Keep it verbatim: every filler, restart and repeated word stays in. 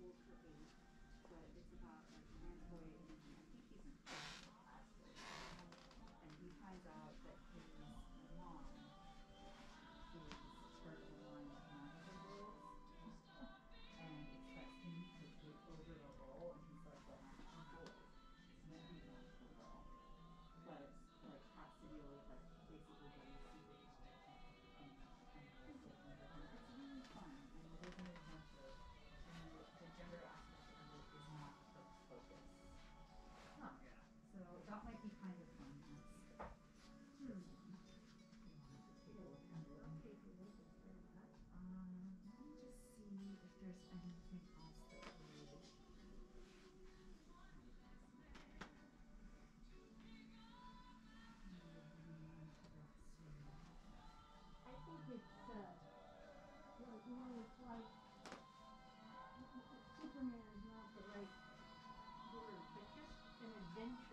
school for eight, but it's about like a young boy, and I think he's in first class, and he finds out that his mom is terribly aligned with none of the girls, and expects him to take over the role, and he's like, well, I'm a boy, so he's not a girl, but like has to deal with like basically getting superpowers and, and, and the rest of them. It's really fun, and it isn't as much of, and the, the gender aspect of it is not the focus. Huh. Yeah. So that might be kind of fun. Hmm. Take a look at it. I'll take a look at that. Um, let me just see if there's anything else that would. I think it's, uh, well, you know, it's like Superman is not the right word, but just an adventure.